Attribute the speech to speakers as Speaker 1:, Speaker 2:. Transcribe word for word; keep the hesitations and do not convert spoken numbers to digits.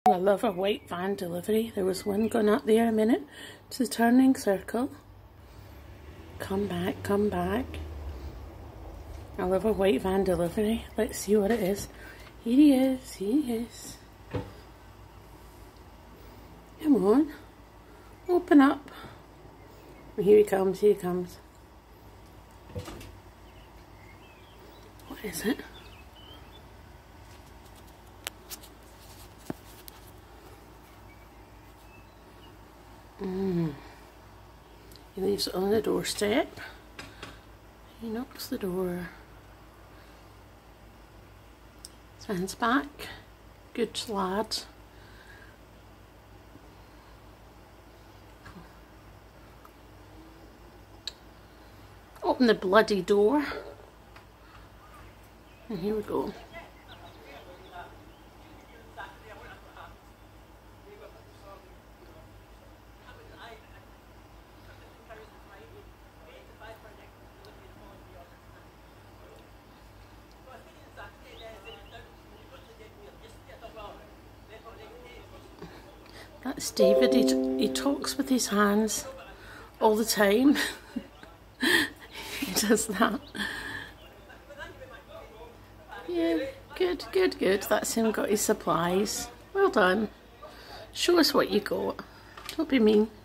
Speaker 1: I love a white van delivery. There was one going up there a minute. It's the turning circle. Come back, come back. I love a white van delivery. Let's see what it is. Here he is, here he is. Come on. Open up. And here he comes, here he comes. What is it? Mm. He leaves it on the doorstep. He knocks the door. Stands back. Good lad. Open the bloody door. And here we go. That's David. He, t he talks with his hands all the time. He does that. Yeah, good, good, good. That's him got his supplies. Well done. Show us what you got. Don't be mean.